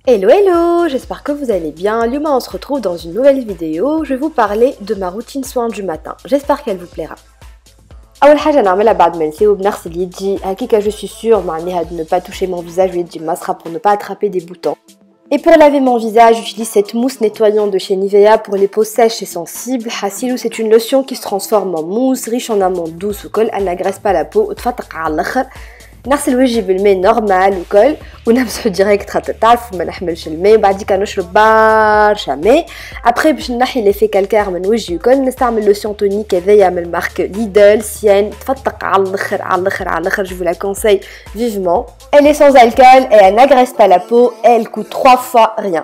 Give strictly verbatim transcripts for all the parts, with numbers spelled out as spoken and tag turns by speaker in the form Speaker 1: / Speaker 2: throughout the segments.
Speaker 1: Hello hello, j'espère que vous allez bien. Luma, on se retrouve dans une nouvelle vidéo. Je vais vous parler de ma routine soin du matin. J'espère qu'elle vous plaira. أول حاجة نعملها بعد ما نساو بنغسل يدي هكاكا je suis sûre معناها de ne pas toucher mon visage ويدي mascara pour ne pas attraper des boutons. Et pour laver mon visage, j'utilise cette mousse nettoyante de chez Nivea pour les peaux sèches et sensibles. Hasilou, c'est une lotion qui se transforme en mousse, riche en amandes douces au col. Elle n'agresse pas la peau. وتفتق على الآخر. نغسل وجهي بالماء نورمال وكل ونمسحو ديريكت خاطر تعرفوا ما نحملش الماء وبعديك نشرب برشا ماء. ابري باش نحي لي في كالكار من وجهي وكل نستعمل لوسيون تونيك هذايا من مارك ليدل سيان تفتق على الاخر على الاخر على الاخر. Je vous la conseille vivement. Elle est sans alcool et elle n'agresse pas la peau et elle coûte trois fois rien.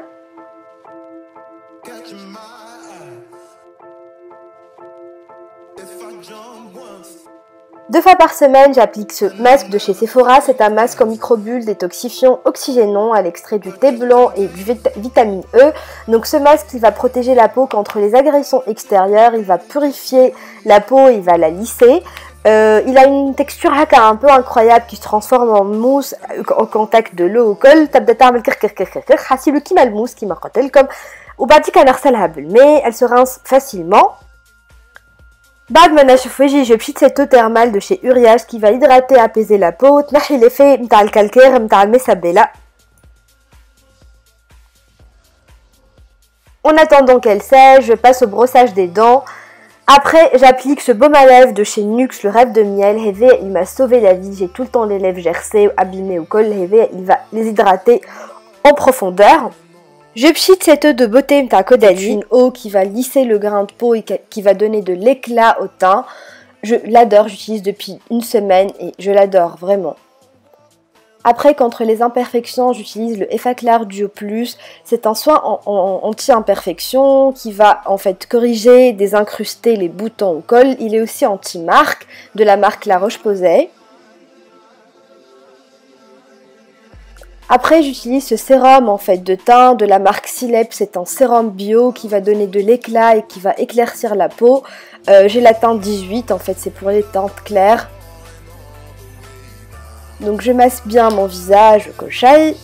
Speaker 1: Deux fois par semaine, j'applique ce masque de chez Sephora. C'est un masque en microbulle détoxifiant, oxygénant à l'extrait du thé blanc et du vit vitamine E. Donc ce masque, il va protéger la peau contre les agressions extérieures. Il va purifier la peau, il va la lisser. Euh, il a une texture un peu incroyable qui se transforme en mousse au contact de l'eau au col. تبدا تعمل كركر كركر كركر حاسيلو كيما الموس كيما قلت لكم. وبعديك كنغسلها بالماء. Elle se rince facilement. بعد ما نشف وجهي je pchite cette eau thermale de chez Uriage qui va hydrater et apaiser la peau. تنحي l'effet نتاع الكالكير نتاع المسبله. En attendant qu'elle sèche, je passe au brossage des dents. Après, j'applique ce baume à lèvres de chez Nuxe, le rêve de miel. Il m'a sauvé la vie. J'ai tout le temps les lèvres gercées, abîmées au col. Il va les hydrater en profondeur. Je pchite cette eau de beauté Mta Caudalie, une eau qui va lisser le grain de peau et qui va donner de l'éclat au teint. Je l'adore, j'utilise depuis une semaine et je l'adore vraiment. Après, contre les imperfections, j'utilise le Effaclar Duo Plus. C'est un soin en, en, anti-imperfection qui va en fait corriger, désincruster les boutons au col. Il est aussi anti-marque de la marque La Roche-Posay. Après, j'utilise ce sérum en fait de teint de la marque Silep. C'est un sérum bio qui va donner de l'éclat et qui va éclaircir la peau. Euh, J'ai la teinte dix-huit, en fait, c'est pour les teintes claires. Donc je masse bien mon visage au cochaille.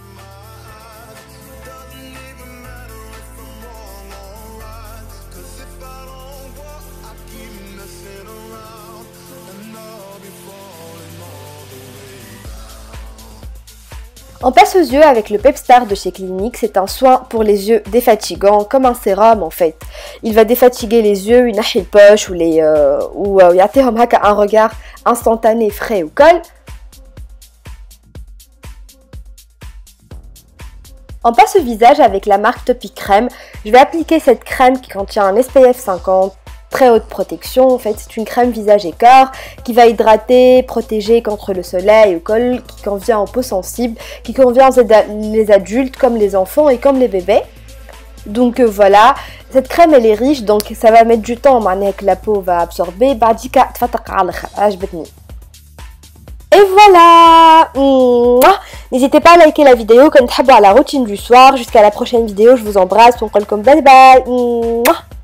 Speaker 1: On passe aux yeux avec le Pepstar de chez Clinique. C'est un soin pour les yeux défatigants, comme un sérum en fait. Il va défatiguer les yeux, une achille poche ou les euh, ou euh, un regard instantané, frais au col. On passe au visage avec la marque Topic Crème. Je vais appliquer cette crème qui contient un S P F cinquante. Très haute protection, en fait c'est une crème visage et corps qui va hydrater, protéger contre le soleil au col, qui convient aux peaux sensibles, qui convient aux les adultes comme les enfants et comme les bébés. Donc euh, voilà, cette crème elle est riche donc ça va mettre du temps maintenant que la peau va absorber. Et voilà. N'hésitez pas à liker la vidéo, comme à la routine du soir. Jusqu'à la prochaine vidéo, je vous embrasse, on colle comme bye bye.